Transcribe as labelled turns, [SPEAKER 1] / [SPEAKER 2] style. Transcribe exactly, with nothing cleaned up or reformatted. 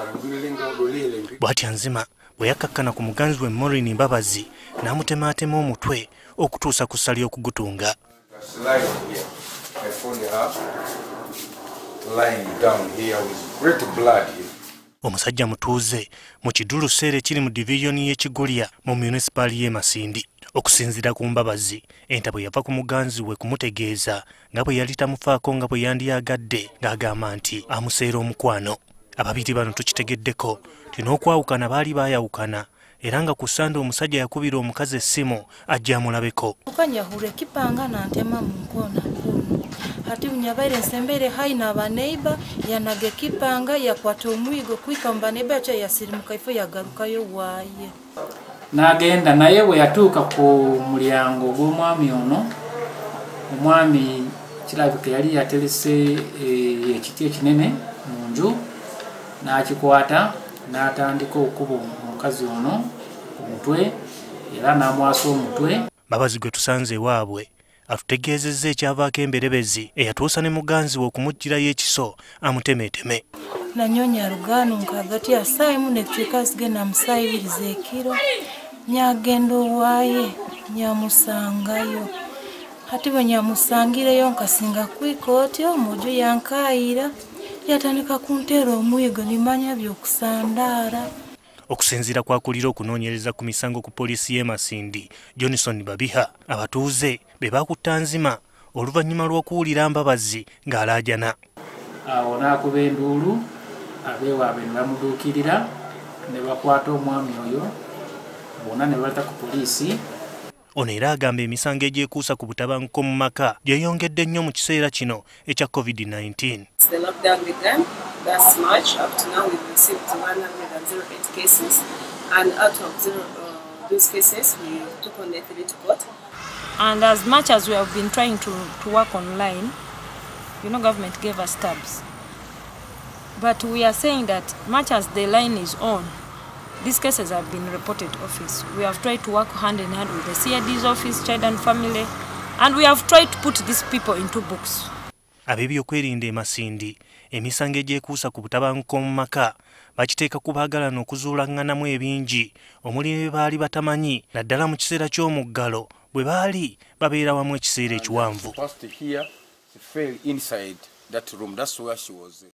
[SPEAKER 1] Bw'ati Anzima bwe yakkakkana ku muganzi we Moreen Mbabazi n'amutemaatema omutwe okutuusa ku ssali okugutunga. Omusajja mutuuze mu kidulu seere kiri mu diviyoni y'Ekigulya mu munisipaali y'e Masindi. Okusinziira ku Mbabazi, enta bwe yava ku muganzi we kumutegeeza nga bwe yali tamufaako nga bwe yandiyagadde ng'agamba nti amuseera omukwano. Ababiri bano tukitegeddeko ti n'okwawukana baali baayawukana era nga ku Sande omusajja yakubira omukazi essimu ajja amulabeko.
[SPEAKER 2] Ukanyahura ekipanga nantema mu nkoona nkulu. Hati bunyabaire nsembere haina abaneiba yanage kipanga yakwata omwigo kwika mbaneiba cha yasirimuka ifo yagarukayo waaye.
[SPEAKER 3] N'agenda naye bwe yatuuka ku mulyango gw'omwami ono, omwami kirabika yali yaterese ekiti ekinene mu nju n'akikwata n'atandika okuba omukazi ono ku mutwe era n'amwasa omutwe.
[SPEAKER 1] Mbabazi gwe tusanze ewaabwe atutegeezezza ekyavaako emberebezi eyatuusa ne muganzi we okumuggyirayo ekiso amutemeeteme.
[SPEAKER 2] Nanyonya lugano nkagati asaayimu nekikyuka zigenda musaayibiriza ekiro nyagenda owaaye nyamusangayo. Hati bwe nyamusangireyo nkasinga kwikooti omuju yankaayira yatandika kunteera omwigo nimanya by'okusandaara. Okusinziira kwakulira okunoonyereza ku misango ku poliisi y'e Masindi Johnson Babiha, abatuuze be baakutte Anzima oluvannyuma lw'okuwulira Mbabazi ng'alaajana.
[SPEAKER 3] Awo n'akuba enduulu abeewaabe ne bamuduukirira ne bakwata omwami oyo bonna ne baleta ku poliisi.
[SPEAKER 1] Ono era agamba emisango egyekuusa ku butabanguko mu maka gyeyongedde nnyo mu kiseera kino ekya COVID nineteen.
[SPEAKER 4] That's March. Up to now, we've received one hundred eight cases, and out of zero, uh, those cases, we took on the three to court.
[SPEAKER 2] And as much as we have been trying to, to work online, you know, government gave us tabs. But we are saying that much as the line is on, these cases have been reported to office. We have tried to work hand in hand with the C I D's office, Child and Family, and we have tried to put these people into books.
[SPEAKER 1] Ab'ebyokwerinda e Masindi emisango egyekuusa ku butabanguko mu maka bakiteeka ku baagalana okuzuulanganamu ebingi omuli be baali batamanyi naddala mu kiseera ky'omuggalo bwe baali babeera wamu ekiseera ekiwanvu.